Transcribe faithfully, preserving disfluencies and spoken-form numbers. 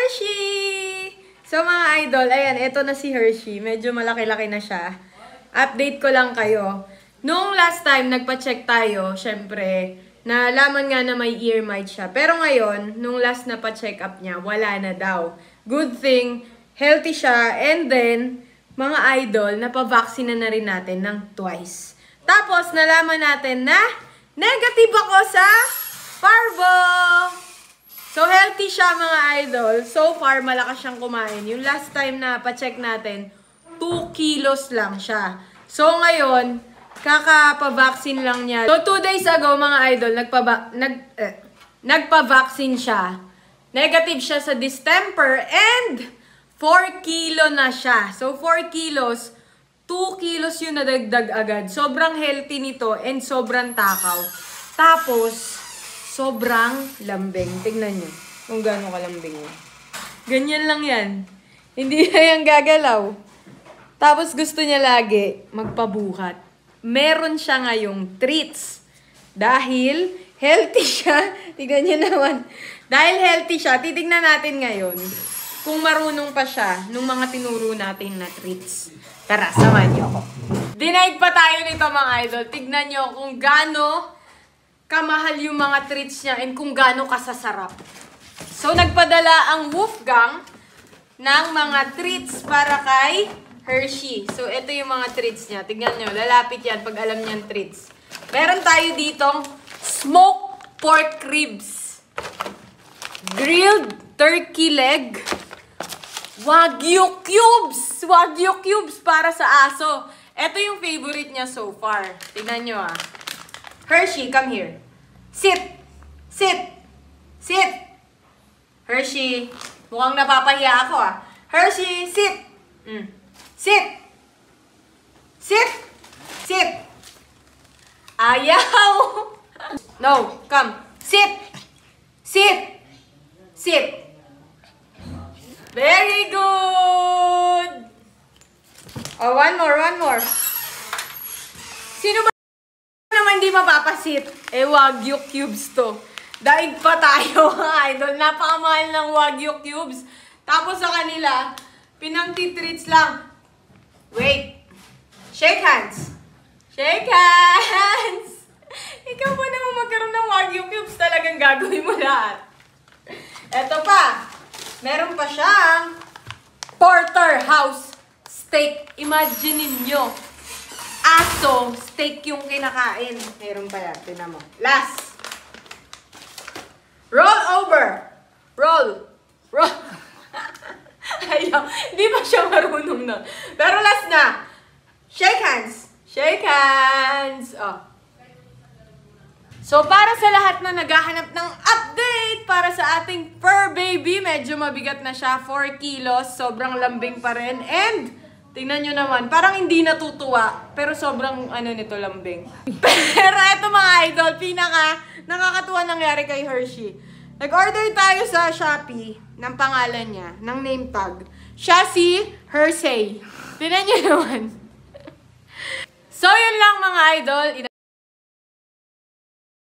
Hershey! So mga idol, ayan, ito na si Hershey. Medyo malaki-laki na siya. Update ko lang kayo. Nung last time, nagpa-check tayo, syempre, nalaman nga na may ear mite siya. Pero ngayon, nung last na pa-check up niya, wala na daw. Good thing, healthy siya. And then, mga idol, napavaccine na na rin natin ng twice. Tapos, nalaman natin na negative ako sa parvo! So, healthy siya mga idol. So far, malakas siyang kumain. Yung last time na pa-check natin, two kilos lang siya. So, ngayon, kakapa-vaccine lang niya. So, two days ago, mga idol, nagpa nag, eh, nagpa-vaccine siya. Negative siya sa distemper and four kilo na siya. So, four kilos, two kilos yung nadagdag agad. Sobrang healthy nito and sobrang takaw. Tapos, sobrang lambing. Tignan nyo kung gaano kalambing niya. Ganyan lang yan. Hindi na yan gagalaw. Tapos gusto niya lagi magpabuhat. Meron siya ngayong treats. Dahil healthy siya. Tignan nyo naman. Dahil healthy siya, titignan natin ngayon kung marunong pa siya nung mga tinuro natin na treats. Tara, samahan niyo ako. Denied pa tayo nito mga idol. Tignan nyo kung gaano kamahal yung mga treats niya and kung gaano kasasarap. So, nagpadala ang Wolfgang ng mga treats para kay Hershey. So, ito yung mga treats niya. Tignan nyo, lalapit yan pag alam niyang treats. Meron tayo ditong smoked pork ribs, grilled turkey leg, Wagyu cubes! Wagyu cubes para sa aso. Ito yung favorite niya so far. Tignan nyo ah. Hershey, come here. Sit! Sit! Sit! Hershey, mukhang napapahiya ako ah. Hershey, sit! Mm. Sit! Sit! Sit! Ayaw! No, come. Sit! Sit! Sit! Very good! Oh, one more, one more. Sino ba naman di mapapasit? Eh, Wagyu cubes to. Daig pa tayo, idol. Napakamahal ng Wagyu cubes. Tapos sa kanila, pinang-treats lang. Wait. Shake hands. Shake hands. Ikaw pa naman magkaroon ng Wagyu cubes. Talagang gagawin mo lahat. Eto pa. Meron pa siyang porterhouse steak. Imagine ninyo. Aso, steak yung kinakain. Meron pa yan. Tingnan mo. Last. Roll over. Roll. Roll. Ayaw. Hindi pa siya marunong na. Pero last na. Shake hands. Shake hands. Oh. So, para sa lahat na naghahanap ng update para sa ating fur baby, medyo mabigat na siya. four kilos. Sobrang lambing pa rin. And, tingnan nyo naman, parang hindi natutuwa. Pero sobrang, ano nito, lambing. Pero eto mga idol, pinaka nakakatuwa nangyari kay Hershey. Nag-order tayo sa Shopee ng pangalan niya, ng name tag. Siya si Hershey. Tingnan nyo naman. So, yun lang mga idol.